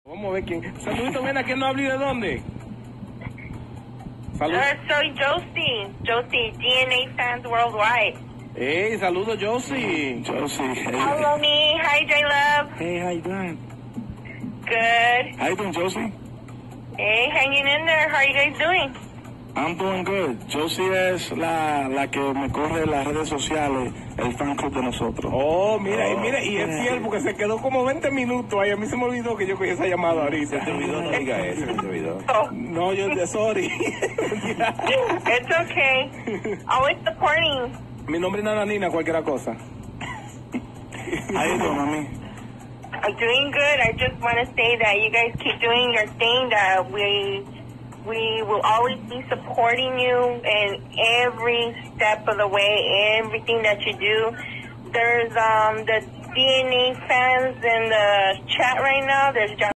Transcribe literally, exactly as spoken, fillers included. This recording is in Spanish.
Vamos a ver quién. Saludito, ven, ¿a quién no hablé de dónde? Salud. Uh, soy Josie. Josie, D N A Fans Worldwide. Hey, saludos, Josie. Josie, hey. Hello, me. Hi, J-Love. Hey, how you doing? Good. How you doing, Josie? Hey, hanging in there. How are you guys doing? I'm doing good. Josie es la, la que me corre las redes sociales, el fan club de nosotros. Oh, mira, y Oh, mira, y es yeah. fiel porque se quedó como veinte minutos ahí. A mí se me olvidó que yo cogí esa llamada ahorita. Se te olvidó, no diga eso, se te olvidó. Oh, No, yo, sorry. it's okay. Always supporting. Mi nombre es Nananina, cualquier cosa. How you doing, mami? I'm doing good. I just want to say that you guys keep doing your thing, that we we will always be supporting you in every step of the way, everything that you do. There's um the D N A fans in the chat right now. There's John